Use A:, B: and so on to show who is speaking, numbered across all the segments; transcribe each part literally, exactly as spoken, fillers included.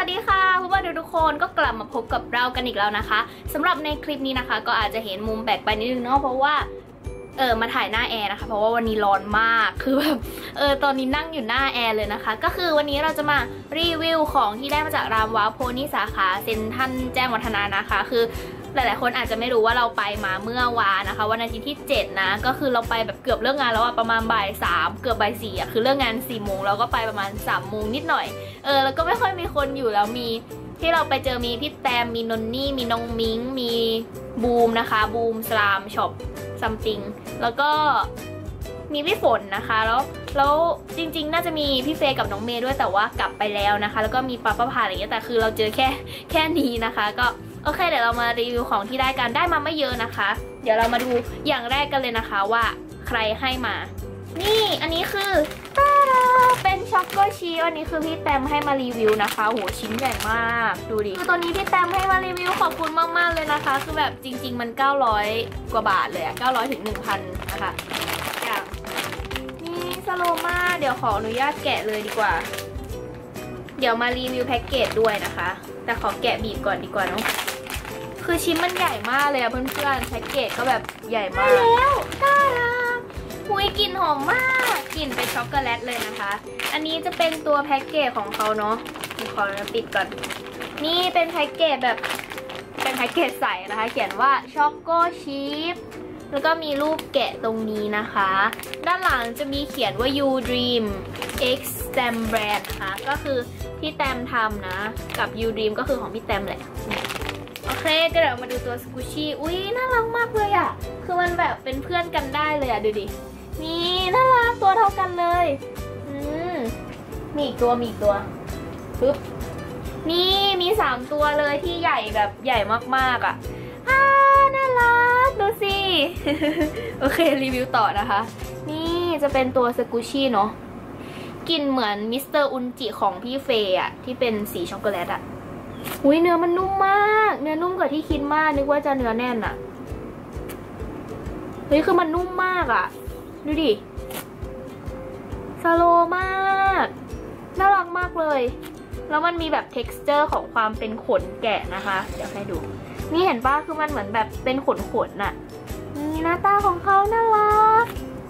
A: วัสดีค่ะเพื่อนๆทุกคนก็กลับมาพบกับเรากันอีกแล้วนะคะสำหรับในคลิปนี้นะคะก็อาจจะเห็นมุมแปลกไปนิดนึงเนาะเพราะว่าเออมาถ่ายหน้าแอร์นะคะเพราะว่าวันนี้ร้อนมากคือแบบเออตอนนี้นั่งอยู่หน้าแอร์เลยนะคะก็คือวันนี้เราจะมารีวิวของที่ได้มาจากรามว้าวโพนี่สาขาเซ็นทรัลแจ้งวัฒนะนะคะคือหลายๆคนอาจจะไม่รู้ว่าเราไปมาเมื่อวานนะคะวันอาทิตย์ที่เจ็ดนะก็คือเราไปแบบเกือบเลิกงานแล้วอะประมาณบ่ายสามเกือบบ่ายสี่อะคือเลิกงานสี่โมงเราก็ไปประมาณสามโมงนิดหน่อยเออแล้วก็ไม่ค่อยมีคนอยู่แล้วมีที่เราไปเจอมีพี่แตมมีนนนี่มีน้องมิงมีบูมนะคะบูมสลามช็อปซัมติงแล้วก็มีพี่ฝนนะคะแล้วแล้วจริงๆน่าจะมีพี่เฟย์กับน้องเมย์ด้วยแต่ว่ากลับไปแล้วนะคะแล้วก็มีป้าป้าพาอะไรอย่างเงี้ยแต่คือเราเจอแค่แค่นี้นะคะก็โอเคเดี๋ยวเรามารีวิวของที่ได้กันได้มาไม่เยอะนะคะเดี๋ยวเรามาดูอย่างแรกกันเลยนะคะว่าใครให้มานี่อันนี้คือตาดาเป็นช็อกโกชีสอันนี้คือพี่แตมให้มารีวิวนะคะโหชิ้นใหญ่มากดูดิคือตัวนี้พี่แตมให้มารีวิวขอบคุณมากๆเลยนะคะคือแบบจริงๆมันเก้าร้อยกว่าบาทเลยอะเก้าร้อยถึง หนึ่งพัน นะคะอย่างนี่สโลมาเดี๋ยวขออนุญาตแกะเลยดีกว่าเดี๋ยวมารีวิวแพ็กเกจด้วยนะคะแต่ขอแกะบีบก่อนดีกว่าเนาะคือชิ้นมันใหญ่มากเลยอะเพื่อนๆแพ็กเกจก็แบบใหญ่มากแล้วน่ารักหุยกลิ่นหอมมากกลิ่นเป็นช็อกโกแลตเลยนะคะอันนี้จะเป็นตัวแพ็กเกจของเขาเนาะขอปิดก่อนนี่เป็นแพ็กเกจแบบเป็นแพ็กเกจใสนะคะเขียนว่าช็อกโกชิพแล้วก็มีรูปแกะตรงนี้นะคะด้านหลังจะมีเขียนว่า You Dream X Stem Brand นะคะก็คือพี่แตมทำนะกับ You Dream ก็คือของพี่แตมแหละโอเคก็เดี๋ยวมาดูตัวสกูชี่อุ้ยน่ารักมากเลยอ่ะคือมันแบบเป็นเพื่อนกันได้เลยอ่ะดูดินี่น่ารักตัวเท่ากันเลยอืมมีอีกตัวมีอีกตัวปึ๊บนี่มีสามตัวเลยที่ใหญ่แบบใหญ่มากๆอ่ะอ่าน่ารักดูสิ โอเครีวิวต่อนะคะนี่จะเป็นตัวสกูชี่เนาะกลิ่นเหมือนมิสเตอร์อุนจิของพี่เฟย์อะที่เป็นสีช็อกโกแลตอะอุ้ยเนื้อมันนุ่มมากเนื้อนุ่มกว่าที่คิดมากนึกว่าจะเนื้อแน่นอะเฮ้ยคือมันนุ่มมากอะดูดิสโลมากน่ารักมากเลยแล้วมันมีแบบ เท็กซ์เจอร์ ของความเป็นขนแกะนะคะเดี๋ยวให้ดูนี่เห็นป่ะคือมันเหมือนแบบเป็นขนขนอะนี่หน้าตาของเขาน่ารัก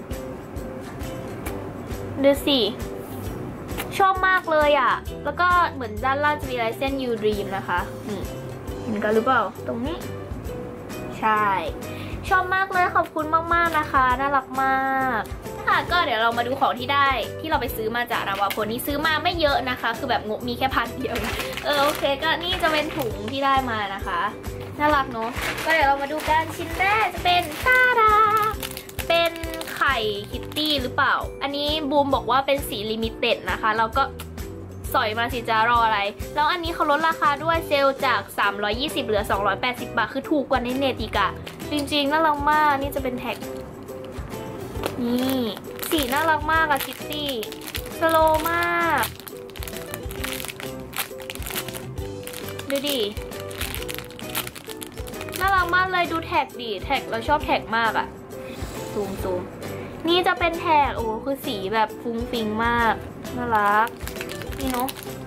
A: ดูสิชอบมากเลยอ่ะแล้วก็เหมือนด้านล่างจะมีลายเส้น You Dream นะคะนี่เห็นกันหรือเปล่าตรงนี้ใช่ชอบมากเลยขอบคุณมากๆนะคะน่ารักมากค่ะก็เดี๋ยวเรามาดูของที่ได้ที่เราไปซื้อมาจากรามว้าวโพนี่ซื้อมาไม่เยอะนะคะคือแบบงบมีแค่พันเดียวเออโอเคก็นี่จะเป็นถุงที่ได้มานะคะน่ารักเนาะก็เดี๋ยวเรามาดูกันชิ้นแรกจะเป็นตาดาเป็นไข่คิตตี้หรือเปล่าอันนี้บูมบอกว่าเป็นสีลิมิเต็ดนะคะเราก็สอยมาสิจะรออะไรแล้วอันนี้เขาลดราคาด้วยเซลล์จากสามร้อยยี่สิบเหลือสองร้อยแปดสิบบาทคือถูกกว่าในเน็ตอีกอะจริงๆน่ารักมากนี่จะเป็นแท็กนี่สีน่ารักมากอะคิตตี้สโลมากดูดิน่ารักมากเลยดูแท็กดิแท็กเราชอบแท็กมากอะซูมซูมนี่จะเป็นแท็กโอ้คือสีแบบฟุ้งฟิ้งมากน่ารักนี่เนาะ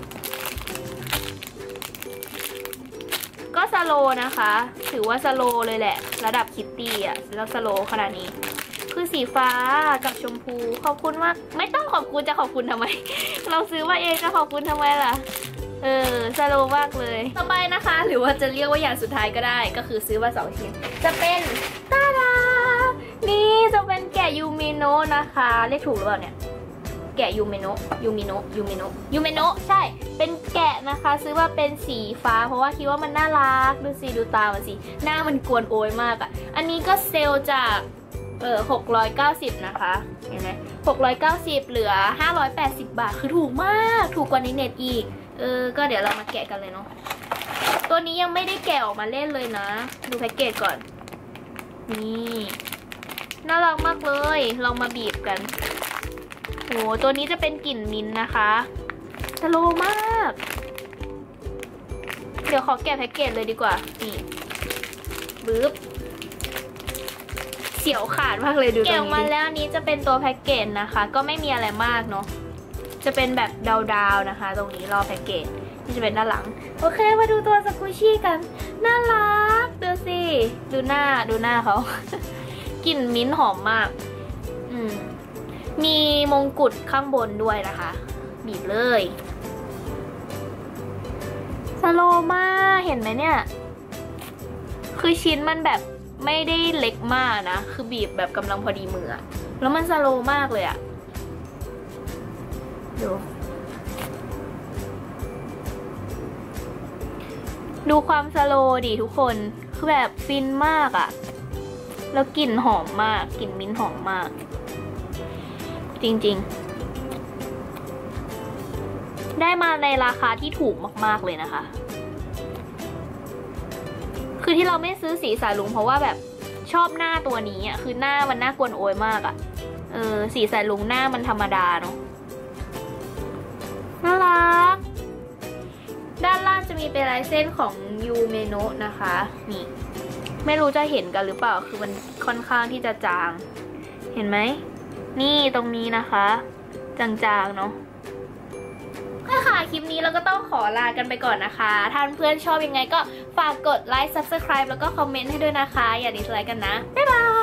A: ก็สโลนะคะถือว่าสโลเลยแหละระดับคิตตี้อะแล้วสโลขนาดนี้คือสีฟ้ากับชมพูขอบคุณมากไม่ต้องขอบคุณจะขอบคุณทำไม เราซื้อมาเองจะขอบคุณทำไมล่ะเออสโลมากเลยต่อไปนะคะหรือว่าจะเรียกว่าอย่างสุดท้ายก็ได้ก็คือซื้อมาสองชิ้นจะเป็นตาดานี่จะเป็นแกะยูมิโนะนะคะเรียกถูกหรือเปล่าเนี่ยแกะยูมิโนะยูมิโนะยูมิโนะยูมิโนะใช่เป็นแกะนะคะซื้อมาเป็นสีฟ้าเพราะว่าคิดว่ามันน่ารักดูสิดูตามันสิหน้ามันกวนโอยมากอ่ะอันนี้ก็เซลล์จากเออหกร้อยเก้าสิบนะคะเห็นไหมหกร้อยเก้าสิบเหลือห้าร้อยแปดสิบบาทคือถูกมากถูกกว่าในเน็ตอีกเออก็เดี๋ยวเรามาแกะกันเลยเนาะตัวนี้ยังไม่ได้แกะออกมาเล่นเลยนะดูแพ็กเกจก่อนนี่น่ารักมากเลยเรามาบีบกันโอ้ตัวนี้จะเป็นกลิ่นมิ้นท์นะคะสโลมากเดี๋ยวขอแกะแพ็กเกจเลยดีกว่านี่บึ๊บเสียวขาดมากเลยดูตรงนี้แกะออกมาแล้วนี้จะเป็นตัวแพ็กเกจนะคะก็ไม่มีอะไรมากเนาะจะเป็นแบบดาวๆนะคะ ตรงนี้รอแพ็กเกจนี่จะเป็นด้านหลังโอเคมาดูตัวสกูชี่กันน่ารักดูสิดูหน้าดูหน้าเขา กลิ่นมิ้นท์หอมมากอืมมีมงกุฎข้างบนด้วยนะคะบีบเลยสโลว์มากเห็นไหมเนี่ยคือชิ้นมันแบบไม่ได้เล็กมากนะคือบีบแบบกำลังพอดีมืออะแล้วมันสโลว์มากเลยอะดูดูความสโลว์ดิทุกคนคือแบบฟินมากอะแล้วกลิ่นหอมมากกลิ่นมิ้นท์หอมมากจริงๆได้มาในราคาที่ถูกมากๆเลยนะคะคือที่เราไม่ซื้อสีสายลุงเพราะว่าแบบชอบหน้าตัวนี้อ่ะคือหน้ามันน่ากวนโอยมากอ่ะเออสีสายลุงหน้ามันธรรมดาเนาะน่ารักด้านล่างจะมีเป็นลายเส้นของยูเมโนะนะคะนี่ไม่รู้จะเห็นกันหรือเปล่าคือมันค่อนข้างที่จะจางเห็นไหมนี่ตรงนี้นะคะจางๆเนาะค่ะคลิปนี้เราก็ต้องขอลากันไปก่อนนะคะถ้าเพื่อนชอบยังไงก็ฝากกดไลค์ ซับสไครบ์ แล้วก็คอมเมนต์ให้ด้วยนะคะอย่าดิสไลค์กันนะบ๊ายบาย